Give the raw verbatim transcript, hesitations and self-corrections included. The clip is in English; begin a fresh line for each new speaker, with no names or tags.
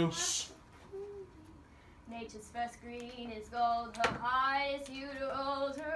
Shh.
Nature's first green is gold, her heart is you to hold her